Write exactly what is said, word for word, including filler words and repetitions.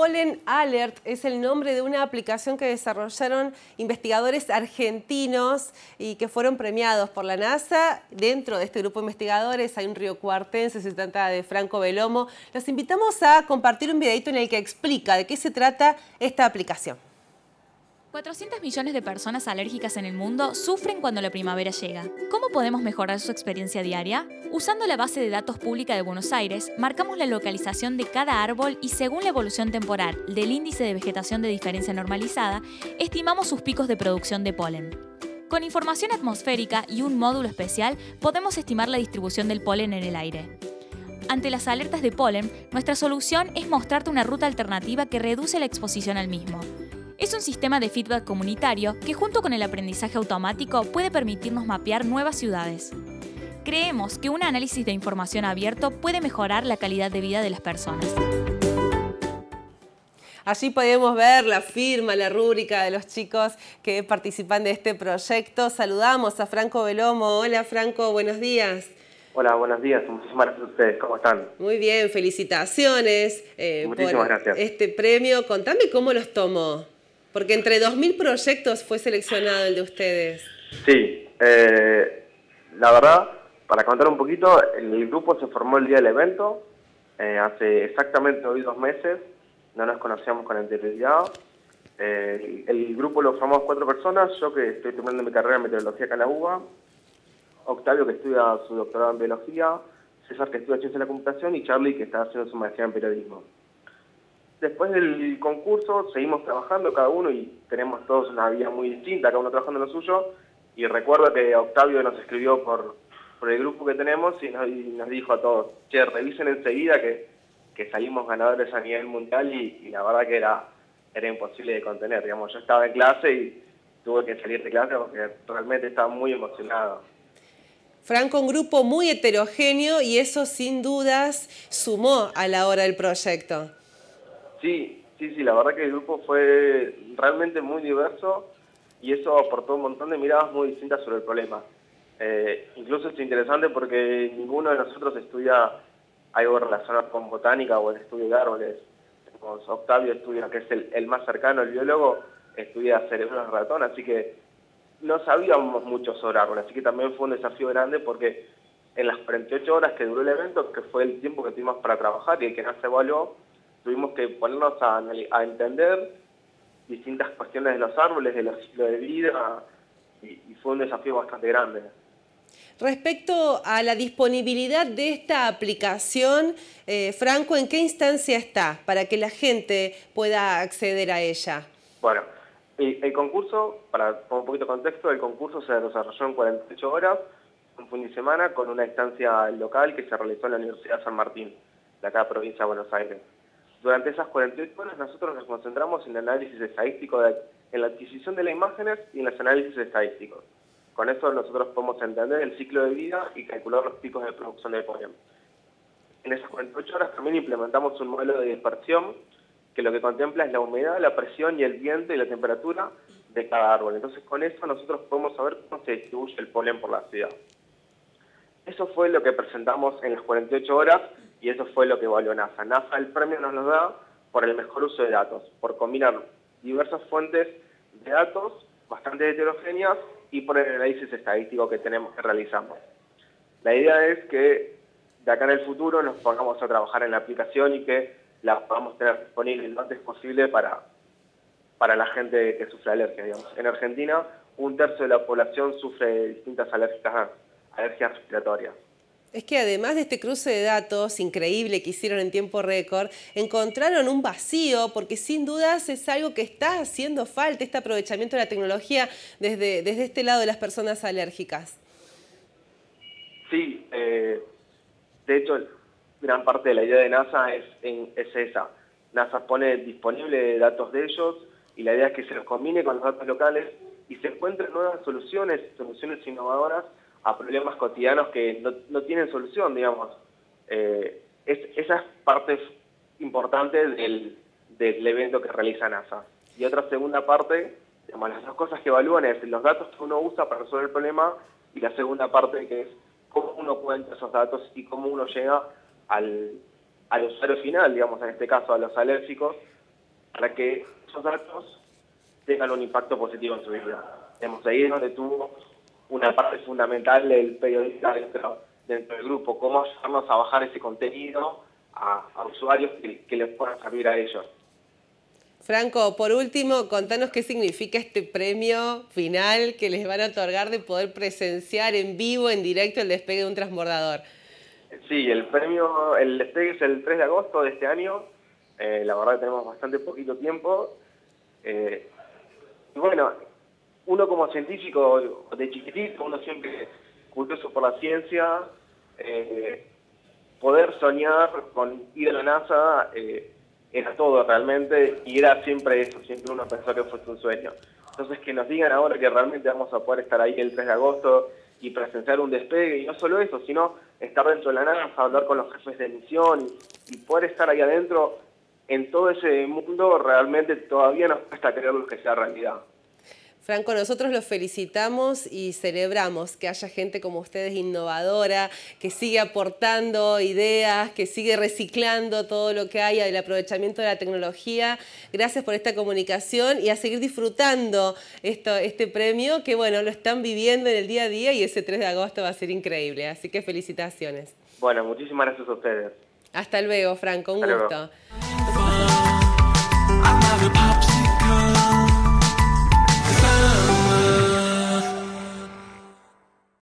Pollen Alert es el nombre de una aplicación que desarrollaron investigadores argentinos y que fueron premiados por la NASA. Dentro de este grupo de investigadores hay un riocuartense, se trata de Franco Belomo. Los invitamos a compartir un videito en el que explica de qué se trata esta aplicación. cuatrocientos millones de personas alérgicas en el mundo sufren cuando la primavera llega. ¿Cómo podemos mejorar su experiencia diaria? Usando la base de datos pública de Buenos Aires, marcamos la localización de cada árbol y según la evolución temporal del índice de vegetación de diferencia normalizada, estimamos sus picos de producción de polen. Con información atmosférica y un módulo especial, podemos estimar la distribución del polen en el aire. Ante las alertas de polen, nuestra solución es mostrarte una ruta alternativa que reduce la exposición al mismo. Es un sistema de feedback comunitario que junto con el aprendizaje automático puede permitirnos mapear nuevas ciudades. Creemos que un análisis de información abierto puede mejorar la calidad de vida de las personas. Allí podemos ver la firma, la rúbrica de los chicos que participan de este proyecto. Saludamos a Franco Belomo. Hola Franco, buenos días. Hola, buenos días. Muchísimas gracias a ustedes. ¿Cómo están? Muy bien, felicitaciones eh, Muchísimas por gracias. este premio. Contame cómo los tomó. Porque entre dos mil proyectos fue seleccionado el de ustedes. Sí, eh, la verdad, para contar un poquito, el grupo se formó el día del evento, eh, hace exactamente hoy dos meses, no nos conocíamos con anterioridad. Eh, el, el grupo lo formamos cuatro personas, yo que estoy terminando mi carrera en meteorología acá en la U B A, Octavio que estudia su doctorado en biología, César que estudia ciencia de la computación y Charlie que está haciendo su maestría en periodismo. Después del concurso seguimos trabajando cada uno y tenemos todos una vida muy distinta, cada uno trabajando en lo suyo. Y recuerdo que Octavio nos escribió por, por el grupo que tenemos y nos, y nos dijo a todos, che, revisen enseguida que, que salimos ganadores a nivel mundial y, y la verdad que era, era imposible de contener. Digamos, yo estaba en clase y tuve que salir de clase porque realmente estaba muy emocionado. Franco, un grupo muy heterogéneo y eso sin dudas sumó a la hora del proyecto. Sí, sí, sí, la verdad que el grupo fue realmente muy diverso y eso aportó un montón de miradas muy distintas sobre el problema. Eh, incluso es interesante porque ninguno de nosotros estudia algo relacionado con botánica o el estudio de árboles. Octavio estudia, que es el, el más cercano, el biólogo, estudia cerebros de ratón, así que no sabíamos mucho sobre árboles, así que también fue un desafío grande porque en las cuarenta y ocho horas que duró el evento, que fue el tiempo que tuvimos para trabajar y el que nos evaluó, tuvimos que ponernos a, a entender distintas cuestiones de los árboles, de los ciclos de vida, y, y fue un desafío bastante grande. Respecto a la disponibilidad de esta aplicación, eh, Franco, ¿en qué instancia está para que la gente pueda acceder a ella? Bueno, el, el concurso, para poner un poquito de contexto, el concurso se desarrolló en cuarenta y ocho horas, un fin de semana, con una instancia local que se realizó en la Universidad San Martín, de acá provincia de Buenos Aires. Durante esas cuarenta y ocho horas nosotros nos concentramos en el análisis estadístico, de, en la adquisición de las imágenes y en los análisis estadísticos. Con eso nosotros podemos entender el ciclo de vida y calcular los picos de producción de polen. En esas cuarenta y ocho horas también implementamos un modelo de dispersión que lo que contempla es la humedad, la presión y el viento y la temperatura de cada árbol. Entonces con eso nosotros podemos saber cómo se distribuye el polen por la ciudad. Eso fue lo que presentamos en las cuarenta y ocho horas y eso fue lo que evaluó NASA. NASA el premio nos lo da por el mejor uso de datos, por combinar diversas fuentes de datos bastante heterogéneas y por el análisis estadístico que tenemos que realizamos. La idea es que de acá en el futuro nos pongamos a trabajar en la aplicación y que la podamos tener disponible lo antes posible para, para la gente que sufre alergia, digamos. En Argentina, un tercio de la población sufre distintas alergias, alergias respiratorias. Es que además de este cruce de datos increíble que hicieron en tiempo récord, encontraron un vacío porque sin dudas es algo que está haciendo falta, este aprovechamiento de la tecnología desde, desde este lado de las personas alérgicas. Sí, eh, de hecho, gran parte de la idea de NASA es, en, es esa. NASA pone disponible datos de ellos y la idea es que se los combine con los datos locales y se encuentren nuevas soluciones, soluciones innovadoras a problemas cotidianos que no, no tienen solución, digamos. Eh, es, esa es parte importante del, del evento que realiza NASA. Y otra segunda parte, digamos, las dos cosas que evalúan es los datos que uno usa para resolver el problema y la segunda parte que es cómo uno cuenta esos datos y cómo uno llega al, al usuario final, digamos, en este caso a los alérgicos, para que esos datos tengan un impacto positivo en su vida. Digamos, ahí es donde tuvo una parte fundamental del periodista dentro, dentro del grupo, cómo ayudarnos a bajar ese contenido a, a usuarios que, que les puedan servir a ellos. Franco, por último, contanos qué significa este premio final que les van a otorgar de poder presenciar en vivo, en directo, el despegue de un transbordador. Sí, el premio, el despegue es el tres de agosto de este año. Eh, la verdad que tenemos bastante poquito tiempo. Eh, y bueno, uno como científico de chiquitito, uno siempre curioso por la ciencia, eh, poder soñar con ir a la NASA eh, era todo realmente, y era siempre eso, siempre uno pensó que fuese un sueño. Entonces que nos digan ahora que realmente vamos a poder estar ahí el tres de agosto y presenciar un despegue, y no solo eso, sino estar dentro de la NASA, hablar con los jefes de misión y, y poder estar ahí adentro en todo ese mundo, realmente todavía nos cuesta creerlo que sea realidad. Franco, nosotros los felicitamos y celebramos que haya gente como ustedes innovadora, que sigue aportando ideas, que sigue reciclando todo lo que haya del aprovechamiento de la tecnología. Gracias por esta comunicación y a seguir disfrutando esto, este premio que, bueno, lo están viviendo en el día a día y ese tres de agosto va a ser increíble. Así que felicitaciones. Bueno, muchísimas gracias a ustedes. Hasta luego, Franco. Un Hasta gusto. Luego.